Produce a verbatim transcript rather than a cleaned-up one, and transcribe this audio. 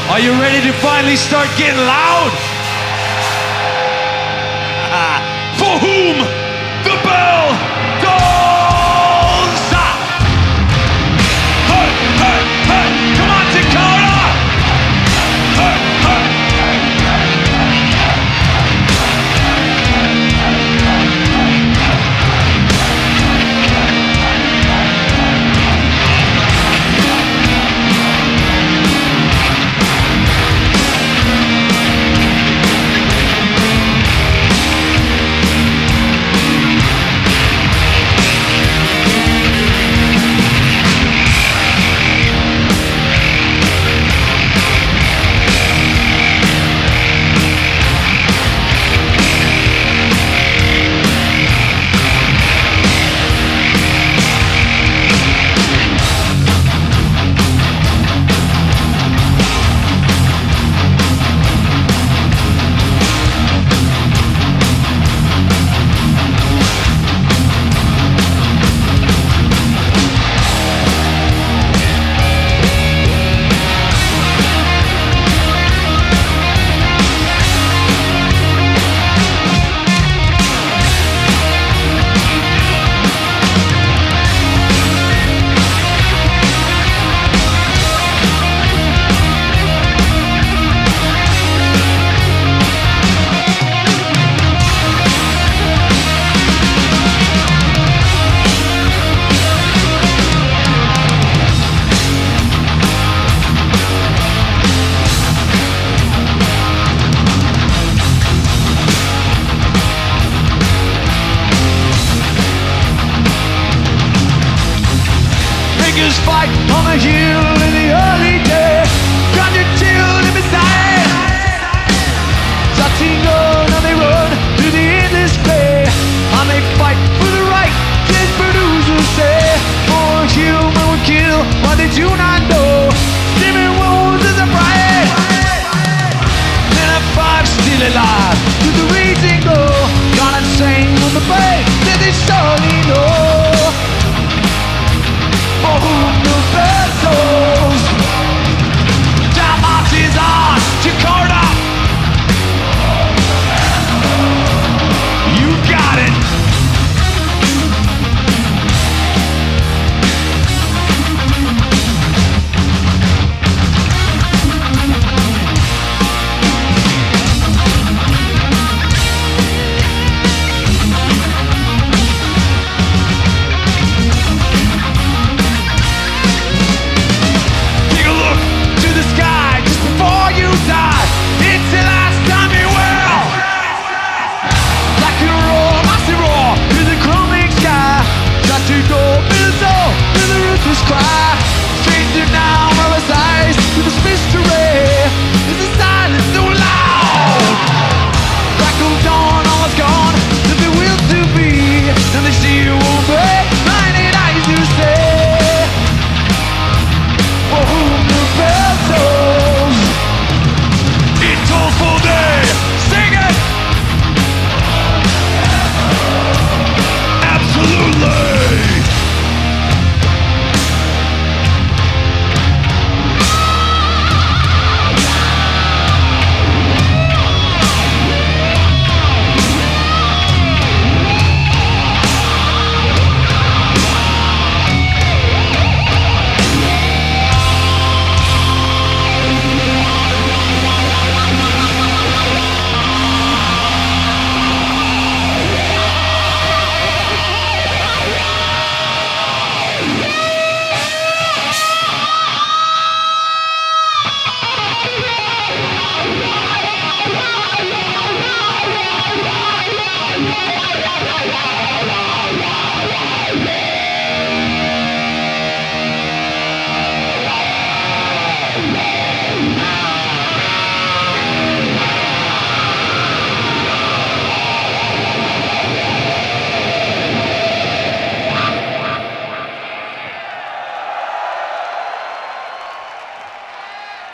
Are you ready to finally start getting loud? For whom the bell tolls. Hey, hey, hey, come on, Dakota! Hey, hey. Fight on the hill in the early day. Gun your chill in beside. Shotting gun and they run through the endless play. And they fight for the right, yes, producers say. For human will kill what they do not know. Steaming wounds is a riot. Then a five still alive through the raging glow. Gone insane on the bay that they surely know. For whom the bell tolls. Time marches on, Jakarta. You got it. Cry, stranger now.